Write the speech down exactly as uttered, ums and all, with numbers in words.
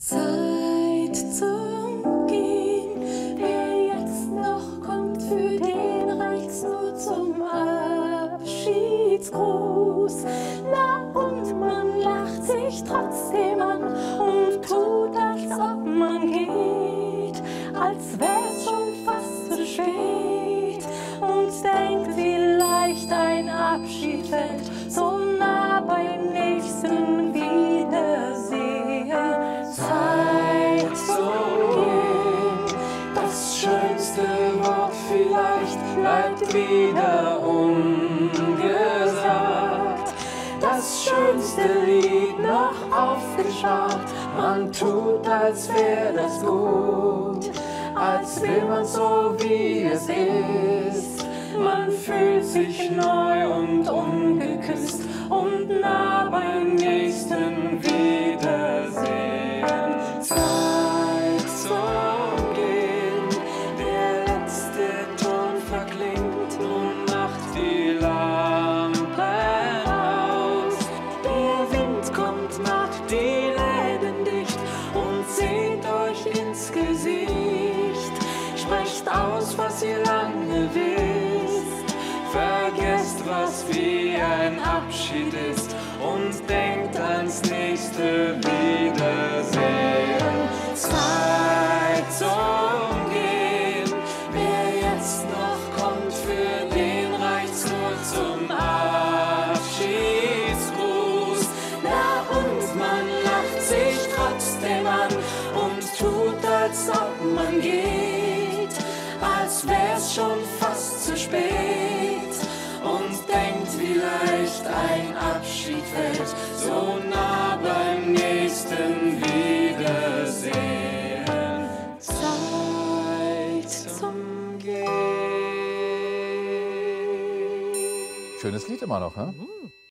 Zeit zum Gehen, wer jetzt noch kommt, für den reicht's nur zum Abschiedsgruß. Na und man lacht sich trotzdem an und tut, als ob man geht, als wär's schon fast zu spät und denkt, vielleicht ein Abschied fällt so nah beim nächsten Wiedersehen. Zeit zum Gehen, das schönste Wort vielleicht bleibt wieder ungesagt. Das schönste Lied noch aufgespart, man tut, als wär das gut, als will man so wie es ist. Man fühlt sich neu und ungeküsst und nah beim nächsten Wiedersehen. Zeit zum Gehen, der letzte Ton verklingt, nun macht die Lampen aus. Der Wind kommt, macht die Läden dicht und seht euch ins Gesicht. Sprecht aus, was ihr lange wisst, vergesst, was wie ein Abschied ist und denkt ans nächste Wiedersehen. Zeit zum Gehen, wer jetzt noch kommt, für den reicht's nur zum Abschiedsgruß. Na und man lacht sich trotzdem an und tut, als ob man geht, als wär's schon fast zu spät und denkt, vielleicht ein Abschied fällt so nah beim nächsten Wiedersehen. Zeit zum Gehen. Schönes Lied immer noch, ne?